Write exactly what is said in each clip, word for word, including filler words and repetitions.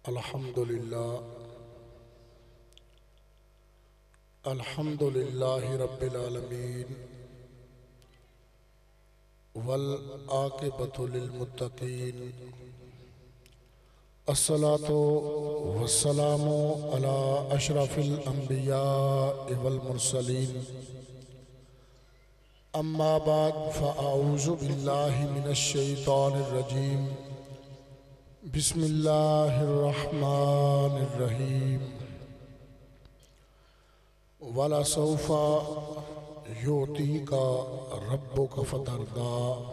अल्हम्दुलिल्लाह अल्हम्दुलिल्लाहि रब्बिल आलमीन वल आक़िबतु लिल मुत्तक़ीन अस्सलातु वस्सलामु अला अशरफिल अंबिया वल मुरसलीन अम्मा बाद फ़अऊज़ु बिल्लाहि मिनश शैतानिर रजीम बिस्मिल्लाहिर रहमानिर रहीम वला सौफा युतीका रब्बुका फतरदा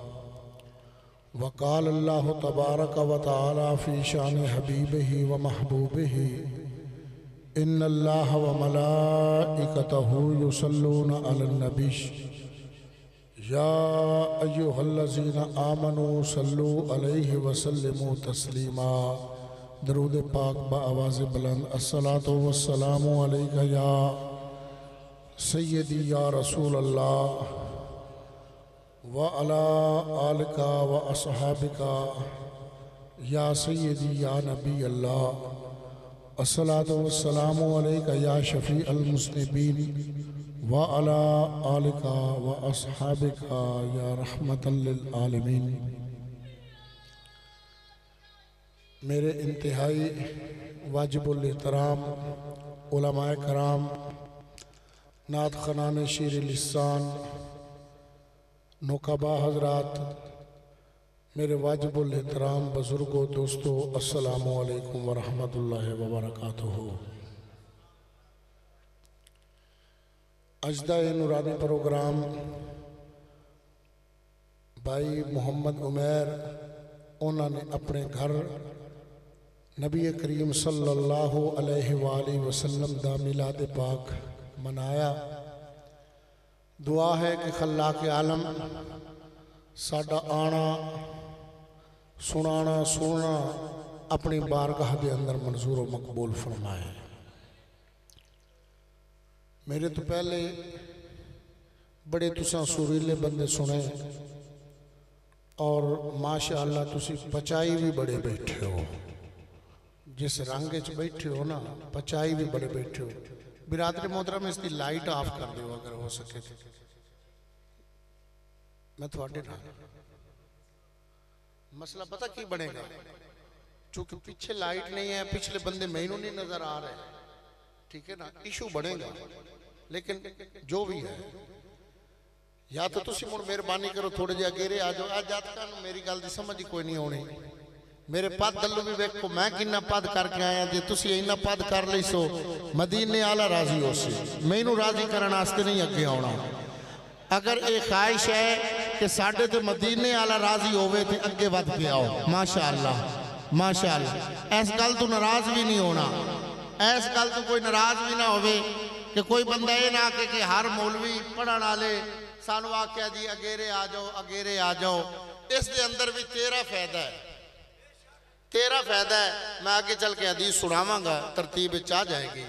वक़ाल अल्लाहु तबारक व तआला फ़ी शान हबीबिही व महबूबिही इन्नल्लाह व मलाइकतहु युसल्लूना अलन नबी या अय्युहल्लज़ीना आमनू सल्लू अलैहि व सल्लिमू तस्लीमा। दरूद पाक बआवाज़ बुलंद अस्सलातु वस्सलामु अलैका या सय्यदी या रसूल अल्लाह व अला आलिका व अस्हाबिका या सय्यदी या नबी अल्लाह। अस्सलातु वस्सलामु अलैका या शफ़ी अल मुज़निबीन व अला आलिका व अस्हाबिका या रहमतल लिल आलमीन। मेरे इंतहाई वाजिबुल एहतराम उलमाए कराम, नात खनान शीर लिसान, नुकबा हजरात, मेरे वाजिबुल एहतराम बुजुर्गों, दोस्तों, अस्सलामु अलैकुम व रहमतुल्लाहि व बरकातुहू। अजदा ए नूरानी प्रोग्राम भाई मोहम्मद उमैर उन्होंने अपने घर नबी करीम सल्लल्लाहु अलैहि वालैहि वसल्लम दा मिलाद पाक मनाया। दुआ है कि खल्लाक आलम साडा आना सुनाना सुनना अपनी बारगाह के अंदर मंजूर व मकबूल फरमाए। मेरे तो पहले बड़े तुसा सुरीले बंदे सुने और माशाअल्लाह तुसी पचाई भी बड़े बैठे हो। जिस रंग च बैठे हो ना, पचाई भी बड़े बैठे हो। बिरादरी मोहतरम इसकी लाइट ऑफ कर दो अगर हो सके तो। मैं थोड़े नाल मसला पता की बनेगा, चूंकि पीछे लाइट नहीं है, पिछले बंदे मैनू नहीं नजर आ रहे, ठीक है ना, इशू बनेगा। लेकिन जो भी है, या तो तुसी मुड़ मेहरबानी करो थोड़े जे अगेरे आ जाओ। आज जातकां नूं मेरी गल दी समझ ही कोई नहीं आउणी। मेरे पद दल्लू भी वेखो मैं किन्ना पद करके आया, जे तुसी इन्ना पद कर लई सो मदीने आला राजी हो सी। मैनू राजी करने वास्ते नहीं अगे आउणा। अगर ये ख्वाहिश है कि साडे ते मदीने आला राजी होवे ते अगे वध के आओ। माशाअल्लाह माशाअल्लाह। इस गल तो नाराज भी नहीं होना, इस गल तो कोई नाराज भी ना होवे कि कोई बंदा ये ना आके कि हर मौलवी पढ़न वाले सानू आख्या जी अगेरे आ जाओ अगेरे आ जाओ। इस दे अंदर भी तेरा फायदा है, तेरा फायदा है। मैं आगे चल के हदीस सुनावांगा, तरतीब च आ जाएगी।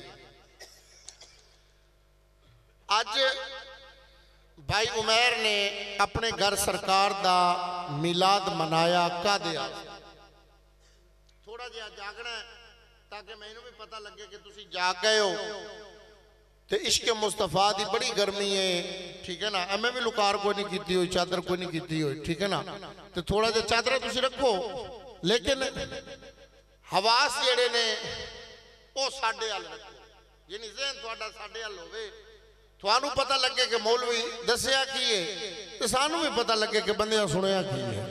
आज भाई उमैर ने अपने घर सरकार दा मिलाद मनाया। कादे थोड़ा जिहा जागना है ताकि मैनू भी पता लगे कि तुसी जाग गए हो। ते इश्क मुस्तफा दी बड़ी गर्मी है, ठीक है ना। मैं भी लुकार कोई नहीं की हुई, चादर कोई नहीं की हुई, ठीक है ना। तो थोड़ा जिहा चादर तुसी रखो, लेकिन हवास जेड़े ने वो साडे अल रखो। यानी ज़हन तुहाडा साडे अल होवे, तुहानू पता लगे कि मौलवी दसिया की है, तो सानू भी पता लगे कि बंदियां सुनिया की है।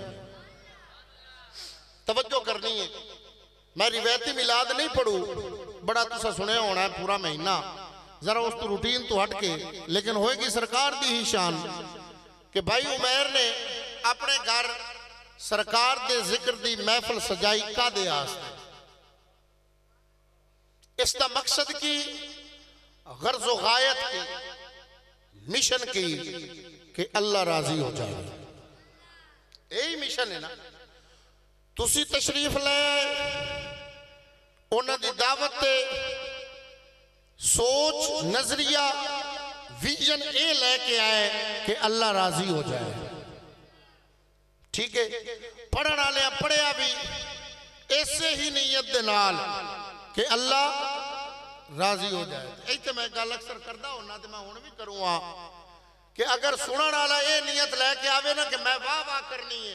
तवज्जो करनी है। मैं रिवायती मिलाद नहीं पढ़ू, बड़ा तुसा सुनिया होना है पूरा महीना, जरा उस तो रूटीन तो हट के। लेकिन होएगी सरकार दी ही शान कि भाई उमैर ने अपने घर सरकार दे जिक्र दी महफिल सजाई। कादे आस्ते? इसका मकसद की गर्ज़ो गायत की मिशन की कि अल्लाह राजी हो जाए। यही मिशन है ना। तुसी तशरीफ ले उन्हां दी दावत ते सोच नजरिया विजन ये लेके आए कि अल्लाह राजी हो जाए। ठीक है, पढ़ने वाले पढ़िया भी इसे ही नीयत दे दे नाल कि अल्लाह राजी हो जाए। इत्थे मैं गल अक्सर करदा होना ते मैं हुण भी करूँगा कि अगर सुनने वाला ये नियत लैके आवे ना कि मैं वाह वाह करनी है,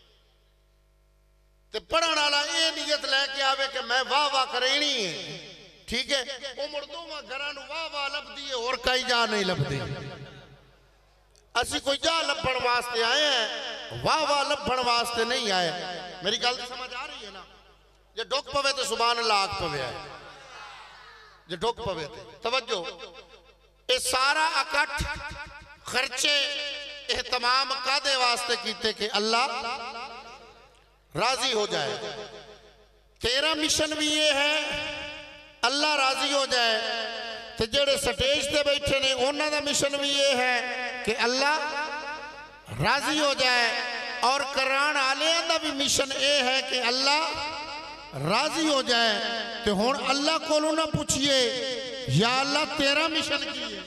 ते पढ़ने वाला ये नियत लैके आवे कि मैं वाह वाह करनी है, ठीक है, वो मुड़ दोवां घरां नूं वाह वाह लभदी है, और कई जा नहीं लभदी। असी कोई जा लभण वास्ते आए हैं, वाह वाह लभण वास्ते नहीं आए। मेरी गल समझ आ रही है ना? जे डुक पवे तो सुभान अल्लाह आख पवे है, जे डुक पवे तो तवज्जो। ये सारा इकट्ठ खर्चे एहतमाम कादे वास्ते कीते कि अल्लाह राजी हो जाए। तेरा मिशन भी ये है अल्लाह राजी हो जाए, तो जेड़े स्टेज पे बैठे ने उन्हों का मिशन भी ये है कि अल्लाह राजी हो जाए, और करान वाले का भी मिशन ये है कि अल्लाह राजी हो जाए। तो हुण अल्लाह कोलों ना पूछिए या अल्लाह तेरा मिशन की है।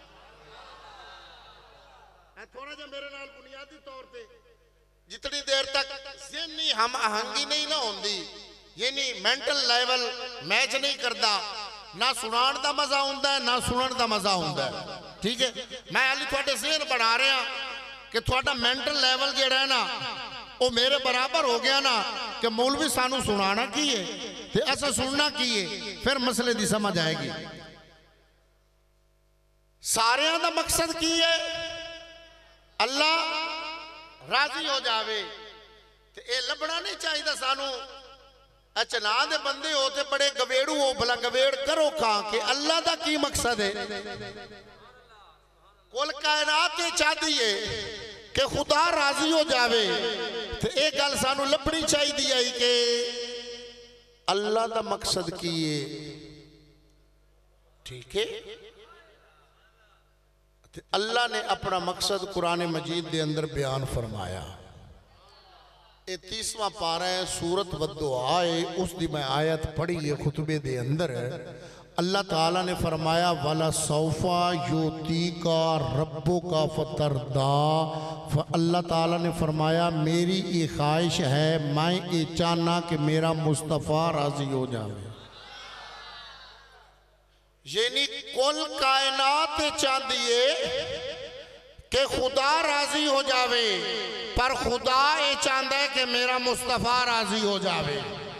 थोड़ा जा मेरे नाल बुनियादी तौर पे जितनी देर तक ज़हनी हम आहंगी नहीं ना होंदी, यानी मेंटल लेवल मैच नहीं करता, ना सुनाण दा मजा आउंदा है ना सुनण दा मजा आउंदा है, ठीक है। मैं हाली थोड़े ज़हन बना रहा कि थोड़ा मेंटल लेवल जिहड़ा है ना वो मेरे बराबर हो गया ना कि मौलवी सानू सुनाना की है ते असा सुनना की है, फिर मसले दी समझ आएगी। सारियां दा मकसद की है अल्लाह राजी हो जावे। ते ये लभना नहीं चाहिए सानू अचना दे बंदे हो ते बड़े गवेड़ू हो, भला गवेड़ करो का कि अल्लाह दा की मकसद है। कुल कायनात चाहती है कि खुदा राजी हो जावे, तो ये गल सानू लभनी चाहिए कि अल्लाह दा मकसद की है, ठीक है। अल्लाह ने अपना मकसद कुरान मजीद के अंदर बयान फरमाया। ये तीसवां पारा है सूरत वद्दुआ है, उसकी मैं आयत पढ़ी है खुतबे दे अंदर। अल्लाह ताला ने फरमाया वाला सौफा योती का रब्बो का फतरदा। अल्लाह ताला ने फरमाया मेरी ये ख्वाहिश है, मैं ये चाहना कि मेरा मुस्तफ़ा राजी हो जाए। यानी कुल कायनात चाहती है कि खुदा राजी हो जावे, पर खुदा ये चाहता है कि मेरा मुस्तफ़ा राजी हो जावे।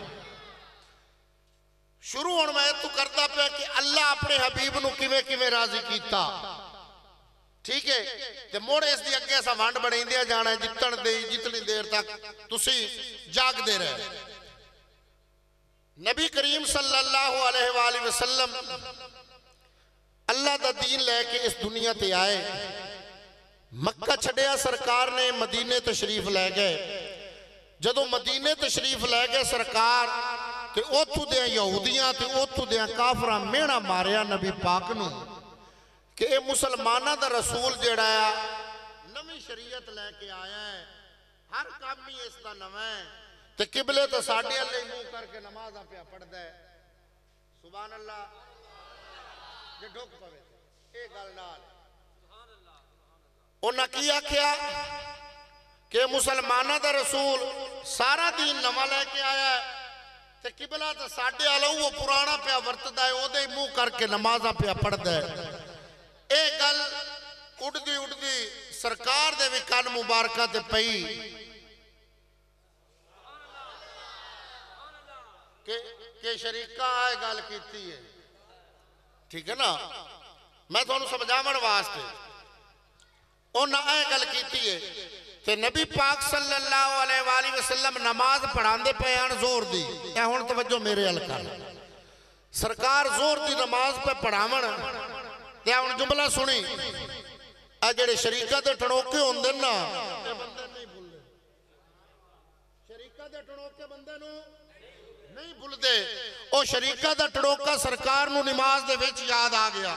शुरू हुण मैं तू करता पे कि अल्लाह अपने हबीब नू किवें किवें राजी कीता, ठीक है। ते मुड़ इस दी अगे असां वंड बणाइंदे जाना जितन दे जितनी देर तक तुसी जागदे रहे। नबी करीम सल्लल्लाहु अलैहि वसल्लम अल्लाह दा दीन लैके इस दुनिया ते आए। मक्का छड़िया सरकार ने मदीने तशरीफ लै गए। जदों मदीने तशरीफ लै गए सरकार ते उत्थों दे यहूदियां ते उत्थों दे काफरां मेहना मारिया नबी पाक नूं कि ये मुसलमाना दा रसूल जिहड़ा है नवी शरीयत लैके आया है, हर काम ही इसका नवा है, ते किबले तो साडे अल्ले मुंह करके नमाज़ पिया पढ़दा है। सुभान अल्लाह जे ढुक पवे ये गल नाल उन्हां की आख्या कि मुसलमाना दा रसूल सारा दीन नवा लैके आया है, ते किबला तो साडे अल्ले वो पुराना पिया वरतदा है, ओदे मुंह करके नमाज़ पिया पढ़दा है। ये गल उड़दी उड़दी सरकार दे भी कान मुबारका ते पई के, के शरीका आए गल कीती है, ठीक है ना। मैं थोनू समझावन वास्ते उन्हें यह गल कीती है ते नबी पाक सल्लल्लाहु अलैहि वसल्लम नमाज पढ़ाते पे हैं जोर दी। या हुण तवज्जो मेरे अल कर, सरकार जोर दी नमाज पे पढ़ावन ते हुण जुमला सुनी। आ जेड़े शरीका दे टणोके होंदे ना शरीका दे टणोके बंदे नूं नहीं भुलते। ओ शरीका दा टड़ोका सरकार नूं नमाज दे विच याद आ गया।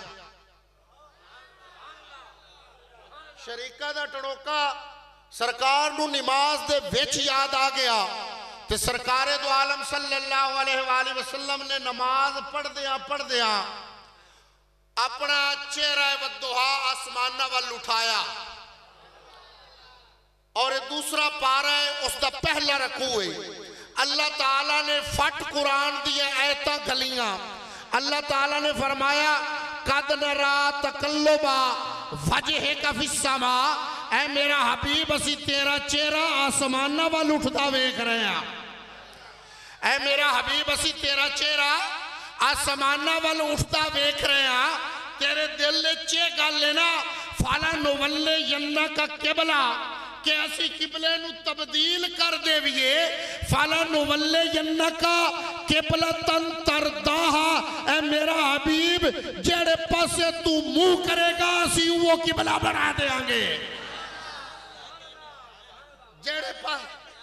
शरीका दा टड़ोका सरकार नूं नमाज दे विच याद आ गया ते सरकारे दो आलम सल्लल्लाहु अलैहि वसल्लम ने नमाज पढ़दियां पढ़दियां अपना चेहरा वद्दुहा आसमाना वल उठाया और दूसरा पारा है उसका पहला रकू है। अल्लाह ताला ने फट कुरान दिया आयतां गलियां। अल्लाह ताला ने फरमाया कद नरा तकल्लुबा वजहिका फिस्समा, ऐ मेरा हबीब असी तेरा चेहरा आसमाना वाल उठदा वेख रहे हैं। ऐ मेरा हबीब असी तेरा चेहरा आसमाना वाल उठदा वेख रहे हैं। तेरे दिल च गल है ना फाला नवल्ले यन्ना का किबला कि असी किबले नू तब्दील कर देविए। फाला नवल्ले यन्ना का किबला तन तरदाहा, ऐ मेरा हबीब जेड़े पासे तू मुंह करेगा असी वो किबला बना देंगे। जेड़े पास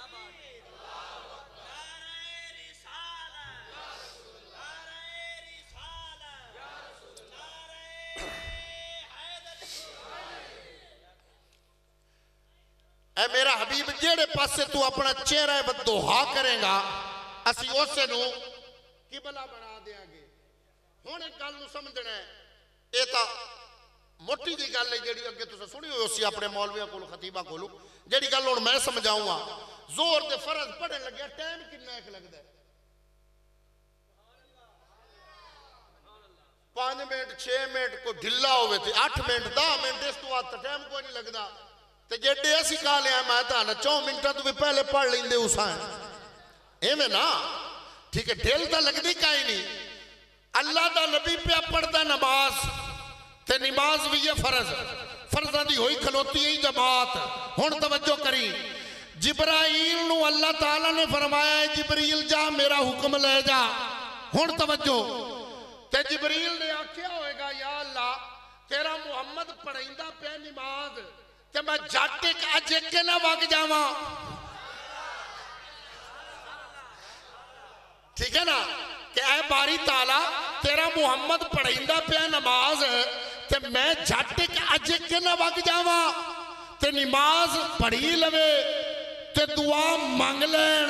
ऐ मेरा हबीब जेड़े पासे तू अपना चेहरा बदोहा करेगा असी उसे नू किबला बना देंगे। हुण एक गल नू समझना है, ये तो मोटी जी गल है जी अगे तुम सुनी हो सी अपने मौलवियों को खतीबा को जी गल हुण मैं समझाऊंगा। जोर दे फर्ज पढ़न लगे टाइम कितना एक लगता है? पांच मिनट छे मिनट को ढिला हो अठ मिनट दस मिनट इस तो बाद टाइम कोई नहीं लगता। तो जेडे असी कहा लिया मैं तो चौ मिनटा तो भी पहले पढ़ लेंदे उस एवं ना, ठीक है। ढिल तो लगती कहीं नहीं। अल्लाह का नबी पे पढ़ता नमाज, ते नमाज भी है फर्ज, फर्जा की हुई खलोती ही जमात। हुण तवज्जो करी, जिब्राइल नू अल्लाह ताला ने फरमाया है जिब्रील जा मेरा हुक्म ले जा। हुण तवज्जो, ते जिब्रील ने आख्या होएगा या अल्लाह तेरा मुहम्मद पढ़ाइंदा पे नमाज ते मैं जट एक अज एक ना वग जावा, ठीक है ना। कि ऐ बारी ताला तेरा मुहम्मद पढ़ाइंदा पे नमाज ते मैं जट एक अज एक ना वग जावा, ते नमाज पढ़ी लवे ते दुआ मंग लैन।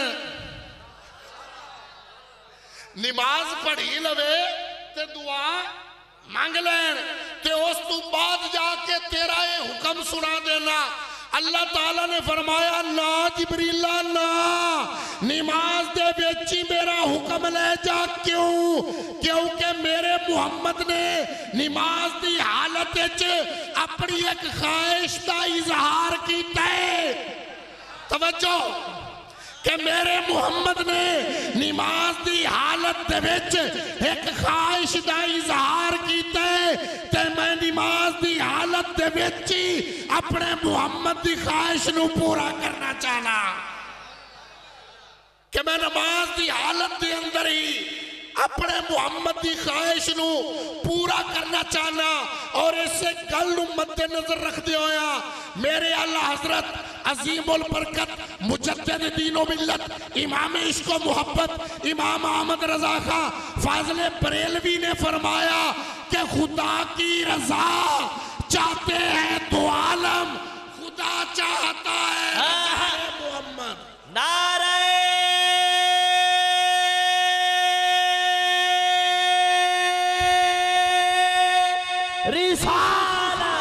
नमाज पढ़ी लवे ते दुआ मंग लैन, ते उस तू बाद जाके तेरा ये हुक्म सुना देना। अल्लाह ताला ने फरमाया ना जिब्रीला ना, नमाज दे विच ही मेरा हुक्म ले जा। क्यों? क्योंकि मेरे मुहम्मद ने नमाज की हालत अपनी एक ख्वाहिश का इजहार किया है। तवज्जो कि मेरे मुहम्मद ने नमाज की हालत दे विच एक ख्वाहिश का इजहार किया है, ते मैं नमाज की हालत दे विच ही अपने मुहम्मद की ख्वाहिश नू पूरा करना चाहना। कि मैं नमाज की हालत के अंदर ही अपने मुहम्मद की ख्वाहिश नू पूरा करना चाहना। और इस गल नू मद्देनजर रखते होया मेरे आला हजरत अजीमुल बरकत मुजद्दिद दीनो मिल्लत इमाम इश्क व मोहब्बत इमाम अहमद रजा खां फाज़िल बरेलवी ने फरमाया कि खुदा की रजा चाहते हैं तो आलम, खुदा चाहता है मोहम्मद। नारे रिसाला,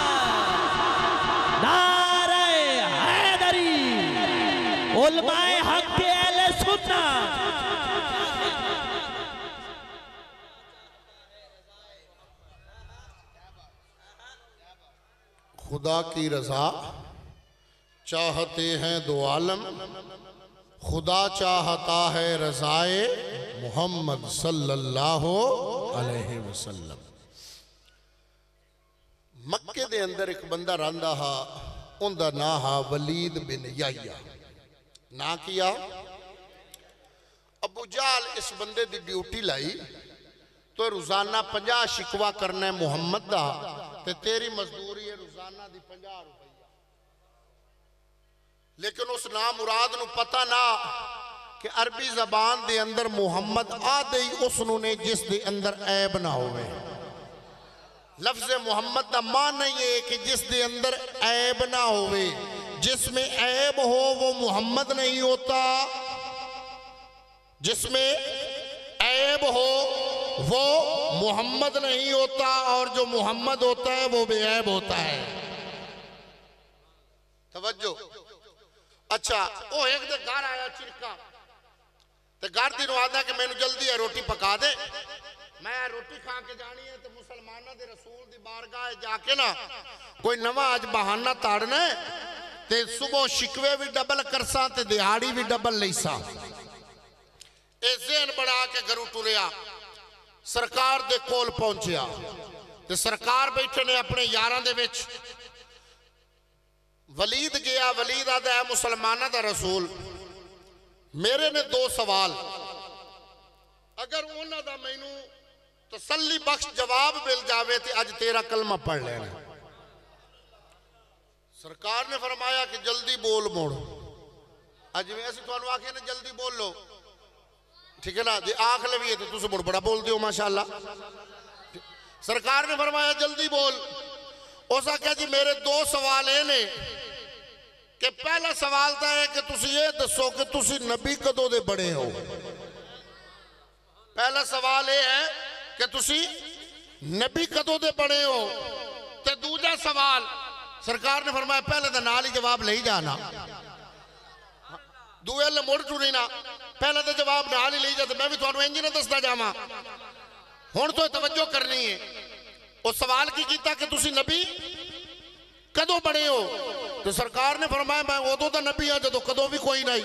नारे हैदरी, उलमाए हक के अहले सुन्नत। खुदा की रजा चाहते हैं दो आलम, खुदा चाहता है रजाए मोहम्मद सल्लल्लाहु अलैहि वसल्लम। मक्के दे अंदर एक बंदा रहा हा, उनका ना हा वलीद बिन याया। ना किया अबू जाल इस बंदे की ड्यूटी लाई तो रोजाना पंजाह शिकवा करना है मुहम्मद दा, ते तेरी मजदूरी है रोजाना दी पंजाह रुपया। लेकिन उस ना मुराद नू पता ना कि अरबी जबान दे अंदर मुहम्मद आदे ही उसनू ने जिस दे अंदर ऐब ना होवे। लफ्ज़ मोहम्मद का मान नहीं है कि जिस दे अंदर ऐब ना होवे, जिसमें ऐब हो वो मोहम्मद नहीं होता, जिसमें ऐब हो वो मोहम्मद नहीं होता, और जो मोहम्मद होता है वो बेऐब होता है। तवज्जो। अच्छा वो एक दे घर आया चिरका, घर दी आदा कि मैनू जल्दी है रोटी पका दे, मैं रोटी खा के जानी है। तो मुसलमानों के रसूल की बारगाह जाके ना कोई नवा अज बहाना ताड़ना है, ते सुबह शिकवे भी डबल करसा ते दिहाड़ी भी डबल लईसा। ये ज़हन बना के घरों टुरिया, सरकार दे कोल पहुंचया ते सरकार बैठे ने अपने यारां दे विच। वलीद गया, वलीद आदा है मुसलमाना दा रसूल, मेरे ने दो सवाल, अगर उन्हां दा मैनू तसल्ली बख्श जवाब मिल जावे तो अज तेरा कलमा पढ़ लेना। सरकार ने फरमाया कि जल्दी बोल मोड़। अज में असं तुहानू आखे ने जल्दी बोल लो, ठीक है ना जी, आख लवीए तो तुम मुड़ बड़ा बोल दियो माशाअल्लाह। सरकार ने फरमाया जल्दी बोल। उस आख्या जी मेरे दो सवाल ये ने कि पहला सवाल तो है कि तुसी ये दसो कि तुसी नबी कदों दे बने हो। पहला सवाल ये है कि तुसी नबी कदों दे बने हो। ते दूजा सवाल सरकार ने फरमाया पहले तो नाल ही जवाब ले जाना, दूए ले मुड़ टुरी ना, पहले तो जवाब नाल ही ले जा। मैं भी तुहानू इंज ना दसदा जावां, हुण तो तवज्जो करनी है। उस सवाल की कीता कि तुसी नबी कदों बने हो। तो सरकार ने फरमाया मैं उदों दा नबी हाँ जदों कदों भी कोई नहीं,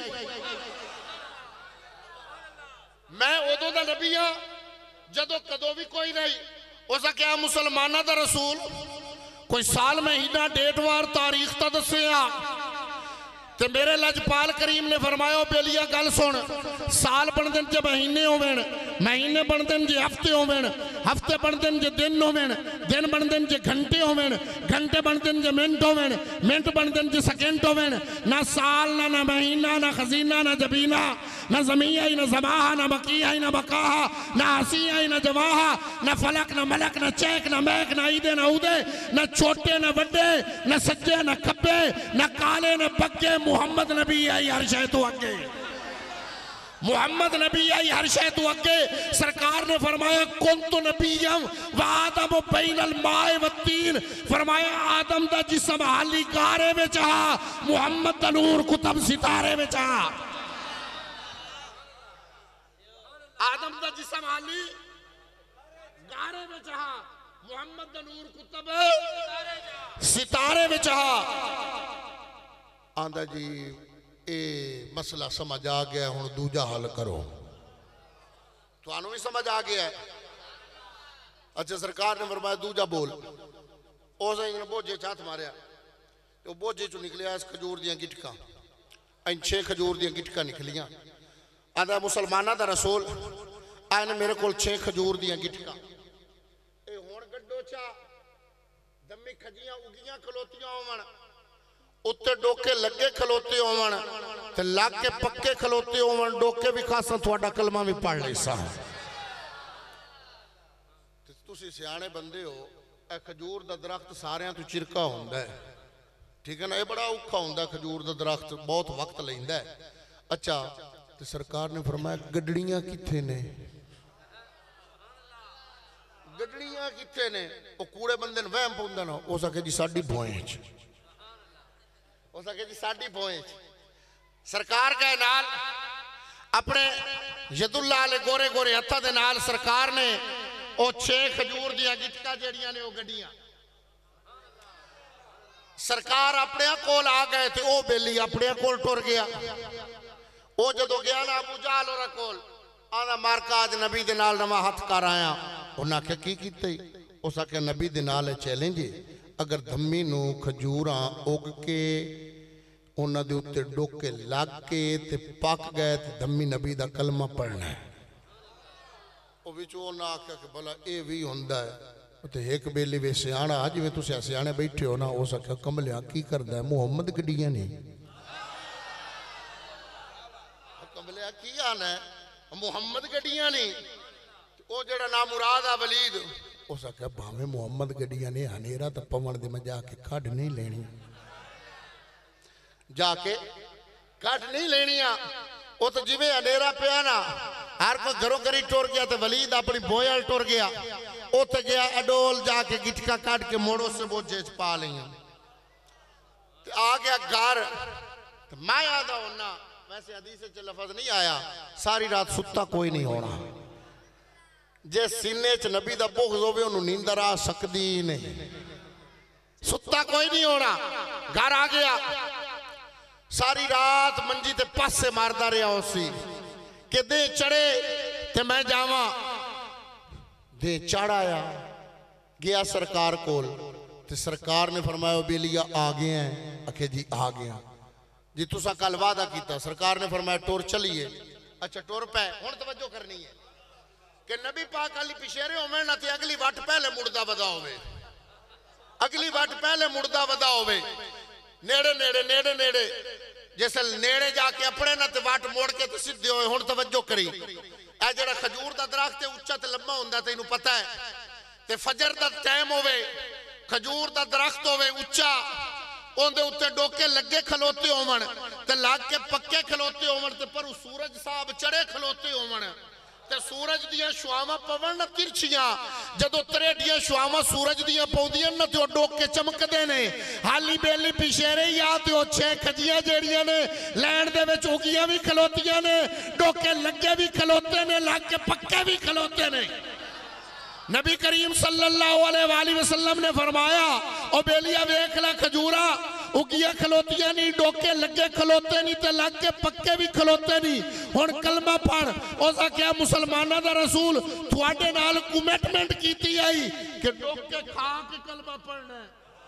मैं उदों दा नबी हाँ जदों कदों भी कोई नहीं। उस क्या मुसलमाना दा रसूल कोई साल महीना डेट वार तारीख तो दसिया। ते मेरे लजपाल करीम ने फरमाया बेलिया गल सुन, साल बनते जे महीने होवेन, महीने बनते जे हफ्ते होवेन, हफ्ते बनते जे दिन होवेन, दिन बनते जे घंटे होवेन, घंटे बनते जे मिनट होवेन, मिनट बनते जे सेकंड होवेन। ना साल ना ना महीना ना खजीना ना जबीना, ना जमीया ही ना जमाहा, ना बकिया ही ना बकाहा, ना हसिया ही ना जवाहा, ना फलक ना मलक, ना चैक ना मैक, ना ईदे ना उदे, ना छोटे ना बड़े, ना सज्जे ना खब्बे, ना काले ना पक्के। मुहम्मद नबी आई हर शय तो अगे, मुहम्मद नबी आई हर शय तो अगे। सरकार ने फरमाया कुंतु नबीयम व आदम बैनल माए व तीन, फरमाया आदम दा जिस्म हाली गारे विच आ, मुहम्मद दा नूर कुतब सितारे विच आ। आदम दा जिस्म हाली गारे विच आ, मुहम्मद दा नूर कुतब सितारे विच आ। आंदा जी ये मसला समझ आ गया, हुण दूजा हल करो। तुहानू भी समझ आ गया है? अच्छा सरकार ने फरमाया दूजा बोल। उस ने बोझे च हथ मारिया, तो बोझे चो निकलिया इस खजूर दियां गिटकां, छे खजूर दियां गिटकां निकलियां। आंदा मुसलमाना दा रसूल आए ने मेरे को छे खजूर दियां गिटकां, ये हुण गड्डो चा दमी खजियां उगियां खलोतियां होवन, उत्ते डोके लगे खलोते होवन, ते लग के पक्के खलोते होवन, डोके भी खासा तुहाडा कलमा भी पढ़ लैसा। तुसी सियाणे बंदे हो, ए खजूर दा दरख्त सारियां तो चिरका हुंदा है, ठीक है ना, ये बड़ा औखा हुंदा खजूर दा दरख्त, बहुत वक्त लैंदा है। अच्छा ते सरकार ने फरमाया गड्डियां कित्थे ने? गड्डियां कित्थे ने? वो कूड़े बंदे ने वहम पाउंदा ना, हो सके जी साडी भोएं च, हो सके जी साडी भोएं च। सरकार के नाल अपने यदुल्ला वाले गोरे गोरे हत्थां दे नाल सरकार ने वो छे खजूर दियां गिटकां जड़ियां ने वो गड्डियां, सरकार अपने कोल आ गए थे, वो बेली अपने कोल टुर गया। वो जदों गया ना अबू जहल होरा कोल, आंदा मारका अज नबी दे नाल नवां हथ कर आया। उन्हें आख्या की कीता? उस आख्या नबी दे नाल चैलेंज, अगर धम्मी नू खजूरां उग के उन्हां दे उत्ते डोके लग के ते पक गए ते धम्मी नबी दा कलमा पढ़ना है। वो विचों उन्हें आख्या कि भला ये भी हुंदा है, ते एक बेली वे सियाणा जिवें तुसीं सियाणे बैठे हो ना, उस आख्या कमलिया की करदा है, मुहम्मद गड्डियां नहीं। कमलिया की आना है, मुहम्मद गड्डियां नहीं। वो जड़ा ना मुराद आ वलीद, उस आख्या भावें मुहम्मद गड्डियां ने, हनेरा तो पवन दे मैं जाके कढ़ नहीं लेनी, जाके कढ़ नहीं लेनी। वो तो जिवें हनेरा पिया ना, हर कोई घरों घरी टुर गया, तो वलीद अपनी बोयल टुर गया, उत गया अडोल जाके गिटका काट के मोड़ो से बोझे च पा लिया, आ गया घर। तो मैं आदा होना वैसे हदीस च लफज नहीं आया सारी रात सुत्ता कोई नहीं होना जे सीने च नबी दा बुग़्ज़ होवे उन्होंने नींदर आ सकती नहीं सुत्ता कोई नहीं होना घर आ गया सारी रात मंजी ते पासे मारदा रहा उसी कि दे चढ़े ते मैं जावा दे चढ़ आया गया सरकार कोल ते सरकार ने फरमाया बेलिया आ गए हैं आखे जी आ गया जी तुसा कल वादा किया सरकार ने फरमाया टुर चलिए अच्छा टुर पे हुण तवज्जो करनी है कि नबी पाक अली पिछेरे होवे ना ते अगली वट पहले मुड़दा वदा होवे अगली वट पहले मुड़दा वदा होवे नेड़े नेड़े नेड़े नेड़े जिस नेड़े जाके अपने ना ते वट मोड़ के ते सीधे होए हुण तवज्जो करी ए जेड़ा खजूर दा दरख्त है उच्चा ते लंबा हुंदा तैनू पता है ते फजर दा टाइम होवे खजूर दा दरख्त होवे उच्चा उनके उत्ते डोके लगे खलोते होवन ते लग के पक्के खलोते होवन ते पर सूरज साहब चढ़े खलोते होवन ते सूरज दियां छुआवां पवन तिरछियां जदों तरेडियां छुआवां सूरज दियां पौंदियां न ते डोके चमकदे ने हाली बेली पिछेरे या ते ओ छे खजियां जेड़ियां ने लैंड दे विच उगियां भी खलोतियां ने डोके लगे भी खलोते ने लग के पक्के भी खलोते ने नबी करीम सल्लल्लाहु अलैहि वसल्लम ने फरमाया ओ बेलिया वेख ला खजूरा उगिया खलोतियां नहीं डोके लगे खलोते नहीं ते लग के पक्के भी खलोते नहीं हुण कलमा पढ़ उस आख्या मुसलमाना दा रसूल तुहाडे नाल कमिटमेंट कीती आई कि डोके खा के कलमा पढ़ना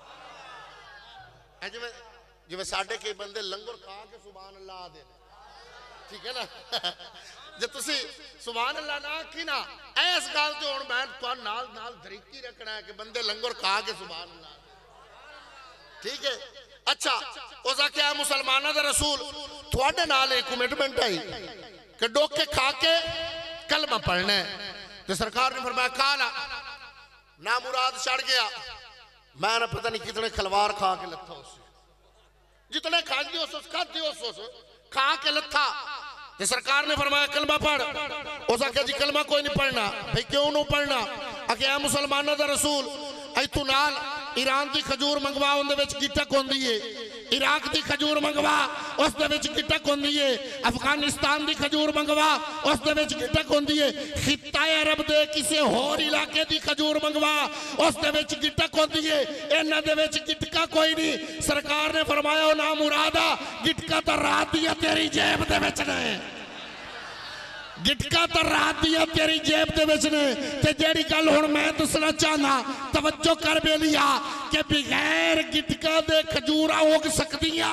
है जिवें जिवें साडे कई बंदे लंगर खा के सुभान अल्लाह दे ठीक है ना जे तुसी सुभान अल्लाह ना आखी ना इस गल ते हुण मैं तुहाडे नाल नाल तरीकी रखना है कि बंदे लंगर खा के सुभान अल्लाह ठीक है अच्छा उस आख्या मुसलमाना दा रसूल तुहाडे नाल एक कमिटमेंट है कि डोके खा के कलमा पढ़ना है ते सरकार ने फरमाया खा ला ना मुराद चढ़ गया मैं ना पता नहीं कितने खलवार खा के लथा उस जितने खा दियो उस खा दियो उस खा के लथा ते सरकार ने फरमाया कलमा पढ़ उस आख्या जी कलमा कोई नहीं पढ़ना भाई क्यों नहीं पढ़ना आख्या मुसलमाना दा रसूल इथों नाल ईरान की खजूर मंगवा उनदे विच गिटक होंदी है इराक की खजूर मंगवा उस दे विच गिटक होंदी है अफगानिस्तान की खजूर मंगवा उस दे विच गिटक होंदी है खित्ता अरब दे किसी होर इलाके की खजूर मंगवा उस दे विच गिटक होंदी है इन्हां दे विच गिटका कोई नहीं सरकार ने फरमाया ना मुरादा गिटका तो रात दी तेरी जेब दे विच ने गिटका तो रात दिया तेरी जेब दे विच ने ते जेड़ी गल हुण मैं दसना चाहना तवज्जो कर बेलिया कि बगैर गिटका दे खजूरा उग सकदियां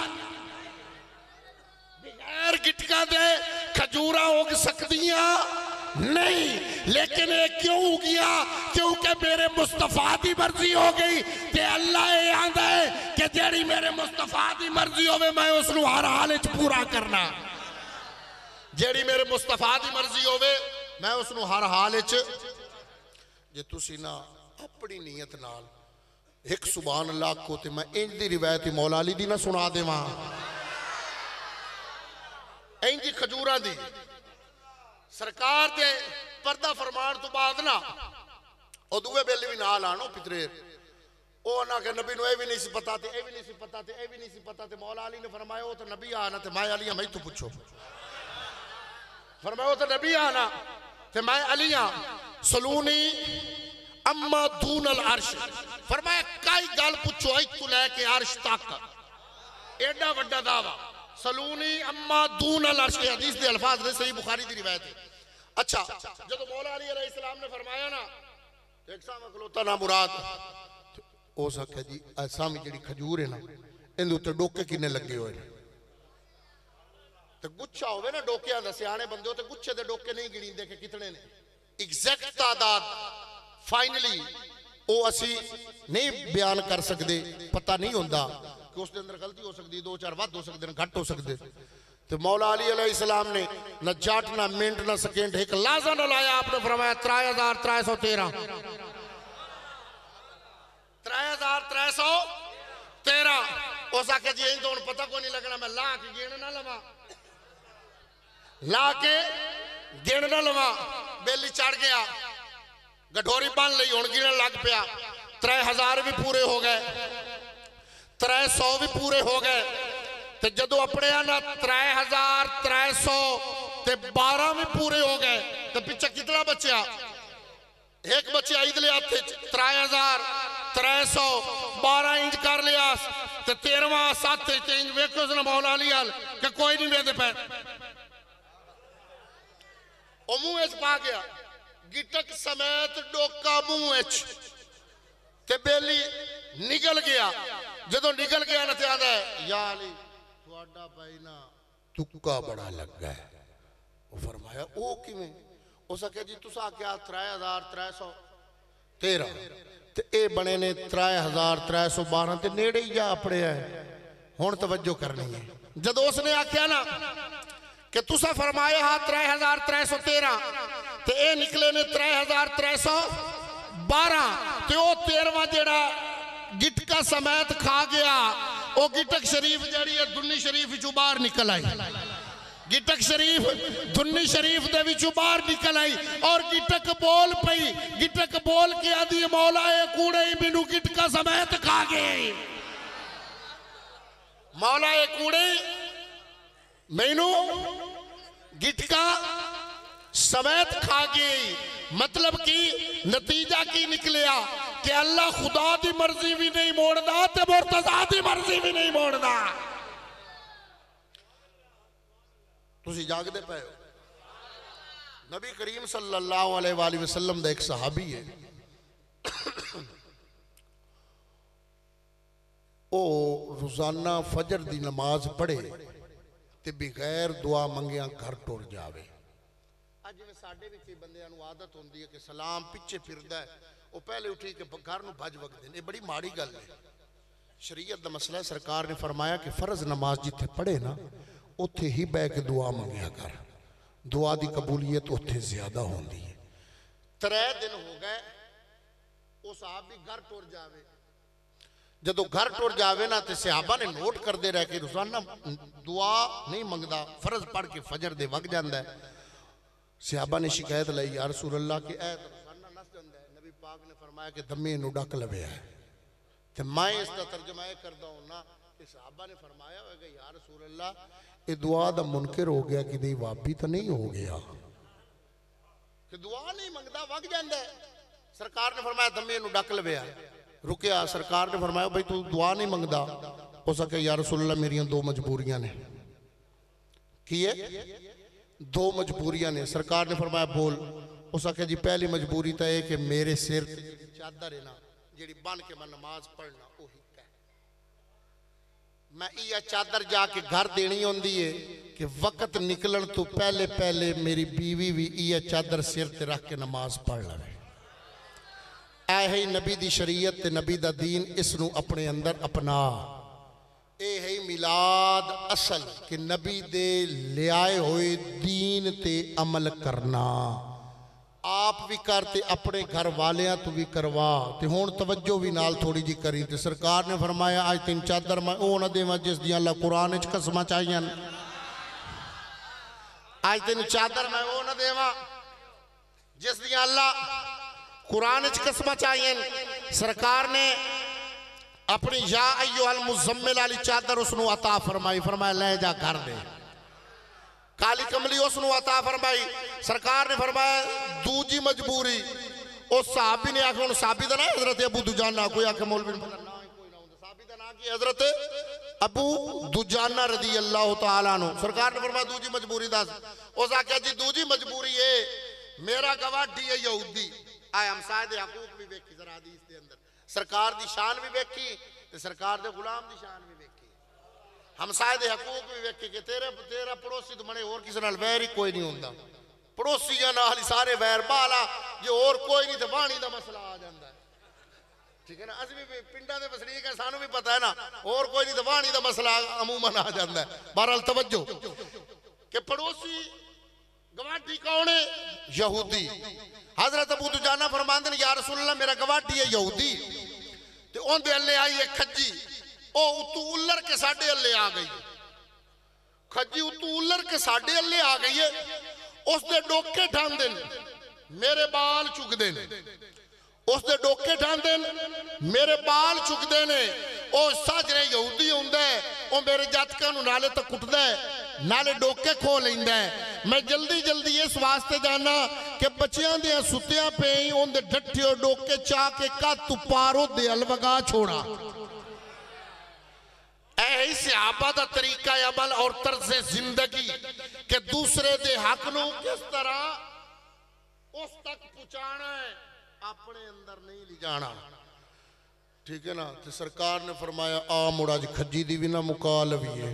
बगैर गिटका दे खजूरा उग सकदियां नहीं लेकिन ये क्यों उगिया क्योंकि मेरे मुस्तफा की मर्जी हो गई ते अल्लाह ये आंदा है कि जेड़ी मेरे मुस्तफा की मर्जी होवे मैं उसनू हर हाल विच पूरा करना जेड़ी मेरे मुस्तफा की मर्जी होवे मैं उसनू हर हाल जे तुसी ना अपनी नीयत नाल एक सुभान अल्लाह को ते मैं इंज दी रिवायत मौला अली दी ना सुना देवां इंज खजूरा दी सरकार दे पर्दा फरमान तो बाद ना ओ दुए बेली भी नाल आनो पितरेर ओ ना के नबी नु ए भी नहीं सी पता ते ए भी नहीं सी पता ते ए भी नहीं सी पता ते मौला अली ने फरमाया ओ तो नबी आना ते मैं अली मैं तो पूछो फरमाया तो नबी आना ते मैं अली सलूनी अम्मा दून अल अर्श फरमाया कई गल पूछो इतु लेके अर्श तक एडा वड्डा दावा सलूनी अम्मा दून अल अर्श हदीस दे अल्फाज ने सही बुखारी दी रिवायत है अच्छा जब मौला अली अलैहि सलाम ने फरमाया ना एक सामने खलोता ना मुराद हो सके जी ऐसा में जेडी खजूर है ना इहदे उत्ते डोके किन्ने लगे हुए ते गुच्छा होवे ना डोकियां दा सियाणे बंदे ते गुच्छे दे डोके नहीं गिणींदे कि कितने ने एग्जैक्ट तादाद फाइनली वो असी नहीं बयान कर सकते पता नहीं होंदा कि उसके अंदर गलती हो सकती दो चार वध हो सकते घट हो सकते तो मौला अली अलैहि सलाम ने न जाट ना मिनट ना सेकेंड एक लाजा न लाया आपने फरमाया त्रै हजार त्रै सौ तेरह त्रै हजार त्रै सौ तेरह उस आके जी तो पता को नहीं लगना मैं ला के गिण ना लवा ला के गिण ना लवा बेली चढ़ गया गठोरी बन ली हुण गिणन लग पिया त्रै हजार भी पूरे हो गए त्रै सौ भी पूरे हो गए ते जदों अपने ना त्रै हजार त्रै सौ ते बारह भी पूरे हो गए तो पिछे कितना बचा? एक बच्चे इधले हाथ त्रै हजार त्रै सौ बारह इंच कर लिया ते तेरहवा सत्त इंच वेखो उसने मौला अली हाल कि कोई नहीं वेंदे पे ओ मुंह पा गया गिटक समेत डोका मुंह ते बेली निकल गया। जदों निकल गया ना ते आंदा या अली तुहाडा भाई ना तुक्का बड़ा लगा है। वो फरमाया ओ किवें? उस आख्या जी तुस आख्या त्रै हजार त्रै सौ तेरह ते ए बने ने त्रै हजार त्रै सौ बारह ते नेड़े ही जा अपने है। हुण तवज्जो करनी है। जदों उसने आख्या ना कि तुसा फरमाया हा त्रै हजार त्रै सौ तेरह ते ए निकले ने त्रै हजार त्रै सौ बारह ते ओ तेरहवां जेड़ा गिटका समेत खा गया वो गिटक शरीफ जड़ी है दुन्नी शरीफ चू बाहर निकल आई। गिटक शरीफ दुन्नी शरीफ दे विचों बाहर निकल आई और गिटक बोल पई। गिटक बोल के आदि मौला ए कूड़े ही मैनू गिटका समेत खा गए। मौला ए कूड़े मैनू गिटका समेत खा गई। मतलब कि नतीजा की निकलिया कि अल्लाह खुदा की मर्जी भी नहीं मोड़दा ते मुर्तजा की मर्जी भी नहीं मोड़दा। तुसी जागदे पे हो। नबी करीम सल्लल्लाहु अलैहि वसल्लम दा एक सहाबी है ओ रोजाना फजर दी नमाज पढ़े ते बगैर दुआ मंगिया घर टुर जावे। अज जिवें साडे विच बंदियां नूं आदत हुंदी है कि सलाम पिछे फिरदा है वो पहले उठी के घर नूं भज वगदे ने। बड़ी माड़ी गल है। शरीयत दा मसला है। सरकार ने फरमाया कि फर्ज नमाज जिथे पढ़े ना उत्थे ही बह के दुआ मंगिया कर। दुआ की कबूलीयत उत्थे ज्यादा होंदी है। त्रै दिन हो गए उस आप भी घर टुर जावे। जदों घर टुर जावे ना तो सहाबा ने नोट करते रह के रोजाना दुआ नहीं मंगता फर्ज पढ़ के फजर दे वग जाता है। सहाबा ने शिकायत लाई या रसूल अल्लाह के ऐ रोजाना नस जाता है। नबी पाक ने फरमाया कि दमे नूं डक लविया है। तो मैं इसका तर्जमा यह करता हूँ ना कि सहाबा ने फरमाया होगा या रसूल अल्लाह ये दुआ दा मुनकर हो गया कि नहीं वाबी तो नहीं हो गया कि दुआ नहीं मंगता वग जाता है। सरकार ने फरमाया दमे नूं डक लविया। रुकिया। सरकार ने फरमाया भाई तू दुआ नहीं मंगता। हो सके या रसूल अल्लाह मेरियां दो मजबूरियां ने। की है? दो मजबूरियां ने। सरकार ने फरमाया बोल। हो सके जी पहली मजबूरी तो यह कि मेरे सिर चादर है ना जी बन के मैं नमाज पढ़ना उही मैं यह चादर जाके घर देनी होंदी है कि वक्त निकलन तो पहले पहले मेरी बीवी भी यह चादर सिर ते रख के नमाज पढ़ लवे। ऐ ही नबी दी शरीयत ते नबी दा दीन इसनू अपने अंदर अपना। ए है मिलाद असल कि नबी दे लियाए हुए दीन ते अमल करना। आप भी करते अपने घर वालियां तो भी करवा। ते हुण तवज्जो भी नाल थोड़ी जी करी। ते सरकार ने फरमाया आज तीन चादर मैं ओ ना देवां जिस दियां अल्लाह कुरान च कसमां चाहिए। आज तीन चादर मैं ओ ना देवां जिस दियां अल्लाह कुरान च कसमां चाहिए। सरकार ने अपनी या अय्युहल मुज़म्मिल वाली चादर उसनू अता फरमाई। फरमाया ले जा घर दे। काली कमली उसनू अता फरमाई। सरकार ने फरमाया दूजी मजबूरी उस साहबी ने आखिर साहबी का ना हजरत अबू दुजाना कोई आखे मौलवी साहबी का ना की हजरत अबू दुजाना रदी अल्लाह तआला अन्हु। सरकार ने फरमाया दूजी मजबूरी दस। उस आख्या जी दूजी मजबूरी है मेरा गवाही है यहूदी। आए हमसाए दे हकूक भी वेखी जरा हदीस दे अंदर सरकार दी शान भी वेखी ते सरकार दे गुलाम दी शान भी वेखी। हमसाए दे हकूक भी वेखे कि तेरे तेरा पड़ोसी तो बने और किसी नाल वैर ही कोई नहीं होंदा। पड़ोसियां नाल ही सारे वैर बाला जे और कोई नहीं तो वाणी दा मसला आ जांदा है। ठीक है ना। अस भी पिंडां दे वसनीक है सानू भी पता है ना और कोई नहीं तो वाणी दा मसला अमूमन आ जांदा है। बहरहाल तवज्जो कि पड़ोसी गवाही कौन है? यहूदी। हजरत अबू दुजाना फरमांदे ने या रसूल अल्लाह मेरा गवाही है यहूदी ते ओंदे अल्ले आई है खज्जी ओ उतू उल्लर के साडे अल्ले आ गई। खज्जी उतू उल्लर के साडे अल्ले आ गई है। उसके डोके ठांदे मेरे बाल चुकते ने। उसके डोके ठांदे मेरे बाल चुकते ने। ਉਹ ਸਾਜਰੇ ਯਹੂਦੀ ਹੁੰਦਾ ਉਹ ਮੇਰੇ ਜੱਤਕਾਂ ਨੂੰ ਨਾਲੇ ਤਾਂ ਕੁੱਟਦਾ ਨਾਲੇ ਡੋਕੇ ਖੋ ਲੈਂਦਾ मैं जल्दी जल्दी इस वास्ते जाना कि बच्चियां दे सुत्तियां पे उनके डट्ठे डोके चा के कत पारो दे अलवगा छोड़ा यही सहाबा दा तरीका अमल और तर्ज जिंदगी के दूसरे दे हक नू किस तरह उस तक पहुंचाना है अपने अंदर नहीं ले जाना ठीक है ना। तो सरकार ने फरमाया आ मुड़ा जी खज्जी दी भी ना मुका लवीए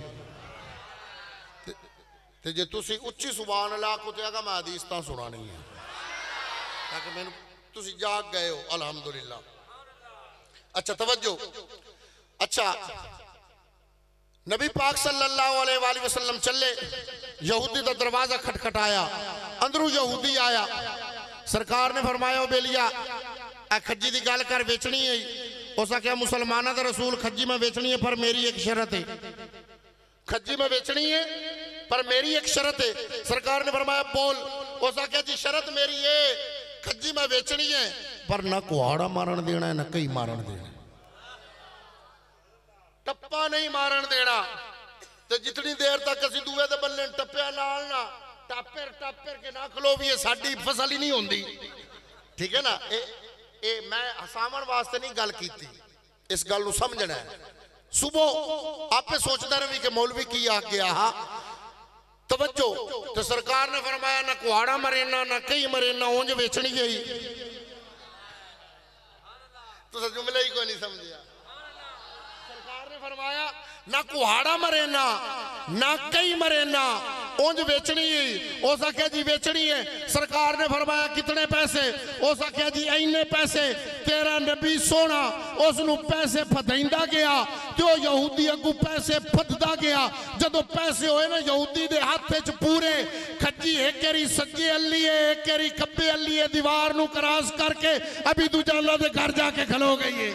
ते जे तुसी उच्ची सुभान अल्लाह को ते मैं हदीस तां सुनानी है ताकि मैनू तुसी जाग गए हो अल्हम्दुलिल्लाह। अच्छा तवज्जो अच्छा नबी पाक सल्लल्लाहु अलैहि वसल्लम चले यहूदी दा दरवाजा खटखटाया अंदरों यहूदी आया सरकार ने फरमाया बेलिया आ खज्जी दी गल कर बेचनी है उस आख्या मुसलमाना दा रसूल खज्जी में बेचनी है पर मेरी एक शर्त है खज्जी में बेचनी है पर मेरी एक शर्त है। सरकार ने फरमाया बोल उस आख्या जी शर्त मेरी है खज्जी में बेचनी है पर ना कुहाड़ा मारन देना है ना कई मारन देना टप्पा नहीं मारन देना तो जितनी देर तक असी दूए दे बल्ले टप्पिया नाल ना टापर टापर के ना खलो भी साडी फसल ही नहीं होंदी ठीक है ना। ए, ए, मैं हसावन वास्ते नहीं गल कीती इस गल नूं समझना है सुबह आपे सोचता रही कि मौलवी की आ गया तवज्जो तो सरकार ने फरमाया ना कुहाड़ा मरेना ना कई मरेना उंज बेचनी गई तो जुमले ही कोई नहीं समझिया सरकार ने फरमाया ना कुहाड़ा मरेना ना कई मरेना उंज बेचनी उस आख्या जी बेचनी है। सरकार ने फरमाया कितने पैसे उस आख्या जी इन्ने पैसे तेरा नबी सोना उसनू पैसे फदैंदा गया तो यहूदी अगू पैसे फददा गया जदों पैसे होए ना यहूदी दे हाथ च पूरे खज्जी एक केरी सज्जे अली है एक केरी खब्बे अली है दीवार नू क्रॉस करके अभी दुजाना दे घर जाके खलो गई है।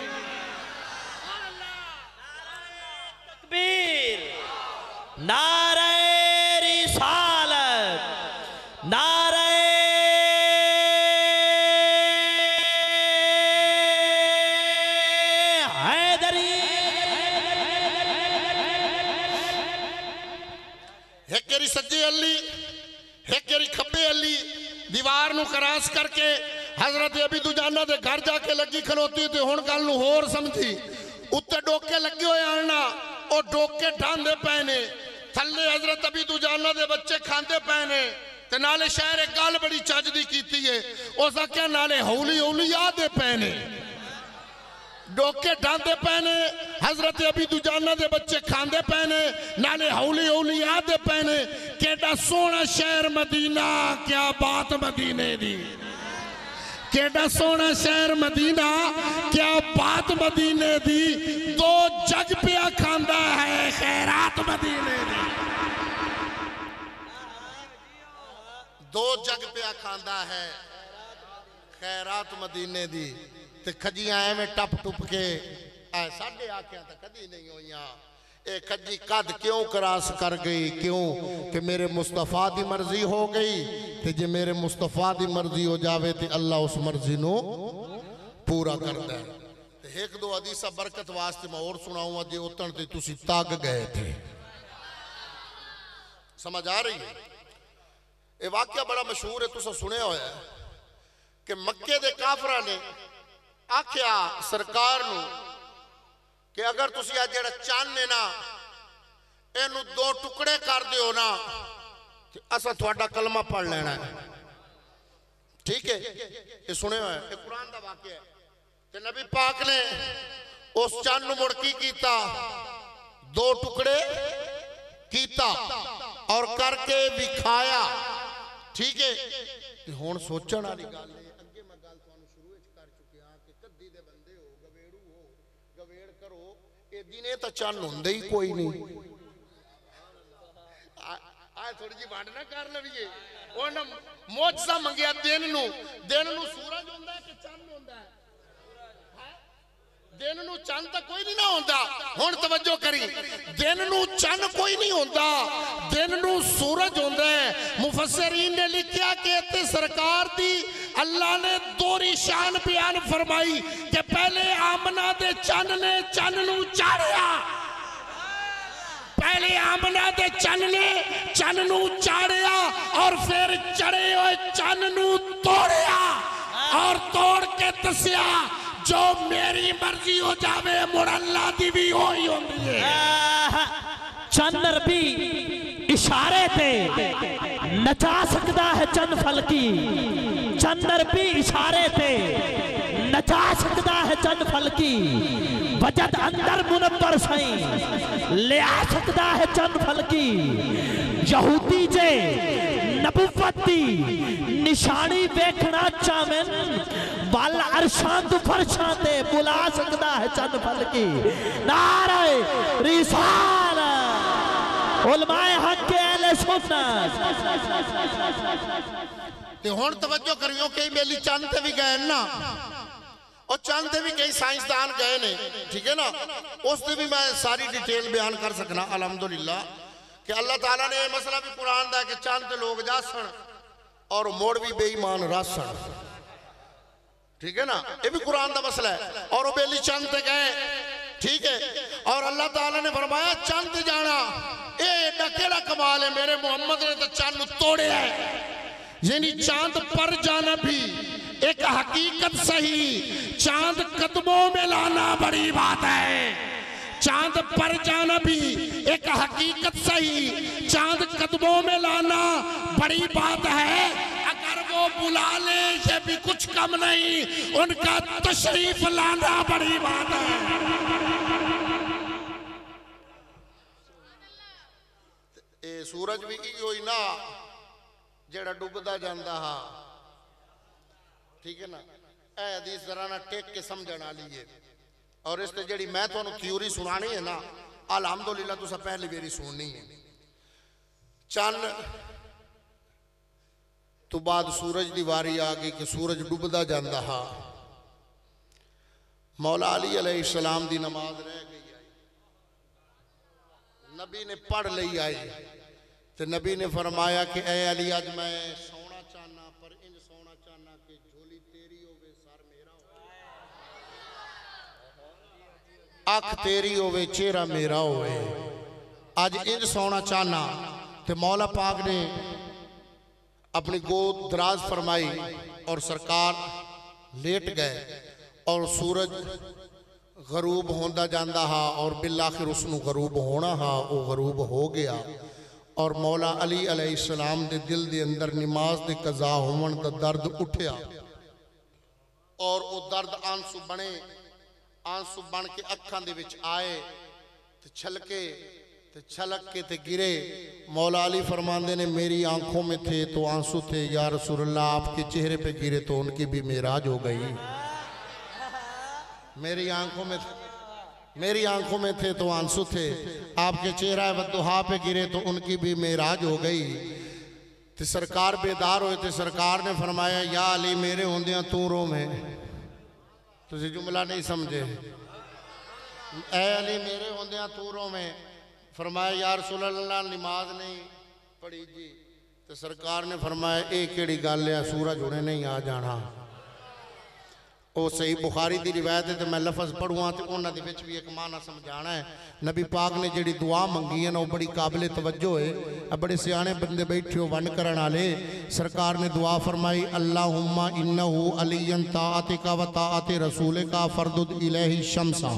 नारे रिसालत नारे हैदरी हेकेरी सज्जे अली हेकेरी खब्बे अली दीवार नू क्रॉस करके हजरत अबी दुजाना दे घर जाके लगी खलोती ते हुण गल नू होर समझी उत्ते डोके लगे हुए आना और डोके ढांदे पे ने थले हजरत अबी दुजाना दे बच्चे खांदे पे ने ते नाले शहर एक गल बड़ी चज दी कीती है उस आख्या नाले हौली हौली आदे पे ने डोके ढांदे पे ने हजरत अबी दुजाना दे बच्चे खांदे पे ने नाले हौली हौली आदे पे ने केड़ा सोहना शहर मदीना क्या बात मदीने दी केड़ा सोना शहर मदीना क्या बात मदीने दी दो जग पिया खांदा है खैरात मदीने दी दो जग पिया खांदा है खैरात मदीने दी ते खजियां एवें टप टुप के साढ़े आख्या तो कदी नहीं होइया ए खजी कद क्यों क्रॉस कर गई क्यों कि मेरे मुस्तफा दी मर्जी हो गई ते जे मेरे मुस्तफा दी मर्जी हो जावे ते अल्लाह उस मर्जी नो पूरा करता है। ते एक दो हदीसा बरकत वास्ते मैं और सुनाऊंगा जे उतन ते तुसी ताग गए थे समझ आ रही है। ये वाकया बड़ा मशहूर है तुसा सुने होया है कि मक्के दे काफरा ने आख्या सरकार नू कि अगर तुसी आज जेड़ा चन्न है ना इनू दो टुकड़े कर दियो ना तो असा थोड़ा कलमा पढ़ लेना है ठीक है। ये सुने हुए ये कुरान दा वाकया है कि नबी पाक ने उस चन्न मुड़ की कीता दो टुकड़े कीता और करके विखाया ठीक है। हुण सोचण वाली गल है अगे मैं गल तुहानू शुरू विच कर चुकिया कि कद्दी दे बंदे हो गवेड़ू हो गवेड़ करो ए दिने तो चन्न हुंदे ही कोई नहीं आ थोड़ी जी वंड ना कर लवीए उन्हें मोजज़ा मंगिया दिन नू दिन नू सूरज हुंदा है कि चन्न हुंदा है दिन नू चंद तो कोई नहीं ना होंदा। हुण तवज्जो करी, दिन नू चंद कोई नहीं होंदा, दिन नू सूरज होंदा है। मुफस्सिरीन ने लिखा कि इत्थे सरकार दी अल्लाह ने दोहरी शान बयान फरमाई कि पहले आमना दे चंद ने चंद नू चाढ़िया, पहले आमना दे चंद ने चंद नू चाढ़िया और फिर चढ़े हुए चंद नू तोड़िया और तोड़ के दसिया जो मेरी मर्जी हो जावे मुड़ अल्लाह दी भी हो ही होंदी है। चंद्र भी इशारे ते नचा सकता है चंद फलकी, चंद्र भी इशारे ते नचा सकता है चंद फलकी, वजद अंदर मुनव्वर सही ले आ सकता है चंद फलकी। यहूदी जे नबुव्वत दी निशानी देखना चावेन वल अरशां तू फरशां ते बुला सकता है चंद फलकी। नारे रिसालत उलमाए हक के अहले सुन्नत। ते हुण तवज्जो करियो कई मेली चंद ते भी गए ना, और चंद ते भी कई साइंसदान गए ने, ठीक है ना, उस ते भी मैं सारी डिटेल बयान कर सकना अल्हम्दुलिल्लाह कि अल्लाह ताला ने मसला भी कुरान दा कि चंद ते लोग जासन और मोड़ भी बेईमान रासन, ठीक है ना, ये भी कुरान का मसला है। और वो बेली चंद ते गए, ठीक है, और अल्लाह ताला ने फरमाया चंद जाना ये एडा केड़ा कमाल है, मेरे मोहम्मद ने तो चंद तोड़े है। यानी चांद पर जाना भी एक हकीकत सही, चांद कदमों में लाना बड़ी बात है। चांद पर जाना भी एक हकीकत सही, चांद कदमों में लाना बड़ी बात है। अगर वो बुला ले ये भी कुछ कम नहीं, उनका तशरीफ लाना बड़ी बात है। ए सूरज भी होई ना जेड़ा डुबदा जांदा हा, ठीक है ना, ए हदीस जरा ना टेक के समझण वाली है। और इसते जेड़ी मैं तुहानू थ्योरी सुनानी है ना अल्हम्दुलिल्लाह तुसा पहली बारी सुननी है। चंद तो बाद सूरज की वारी आ गई कि सूरज डुबदा जांदा हा। मौला अली अलैहिस्सलाम दी नमाज रह गई आई, नबी ने पढ़ ली आई तो नबी ने फरमाया कि ए अली अज मैं सोना चाहना पर इंज सोना चाहना कि झोली तेरी होवे सर मेरा होवे, अख तेरी होवे चेहरा मेरा होवे। अज इंज सोना चाहना तो मौला पाक ने अपनी गोद दराज फरमाई और सरकार लेट गए और सूरज गरूब होंदा जांदा हा और बिल आखिर उसनू गरूब होना हा, वो गरूब हो गया। और मौला अली अलैहिस्सलाम दे दिल दे अंदर नमाज दे कज़ा होवन दा दर्द उठया और वो दर्द आंसू बने, आंसू बन के अखां दे विच आए ते छलके ते छलक के ते गिरे। मौला अली फरमाते ने मेरी आंखों में थे तो आंसू थे, या रसूलल्लाह आपके चेहरे पे गिरे तो उनकी भी मेराज हो गई। मेरी आंखों में मेरी आंखों में थे तो आंसू थे, आपके चेहरा वद्दुहा पे गिरे तो उनकी भी मेराज हो गई। तो सरकार बेदार हुए थे, सरकार ने फरमाया या अली मेरे होंदियां तू रो में, तुम जुमला नहीं समझे, ए अली मेरे होंदियां तू रो में। फरमाया या रसूलल्लाह नमाज नहीं पढ़ी जी। तो सरकार ने फरमाया ये केड़ी गल है, सूरज हुणे नहीं आ जाना। वो सही बुखारी की रिवायत है तो मैं लफज पढ़ूँ तो उन्होंने भी एक माना समझाना है। नबी पाक ने जी दुआ मंगी है ना वो बड़ी काबिल तवज्जो है, बड़े सियाने बंदे बैठे हो वन करने वाले। सरकार ने दुआ फरमाई अल्लाहुम्मा इन्नहु अलियन ताअतिका व ताअति रसूलिका फरदुद इलैहि शम्सा।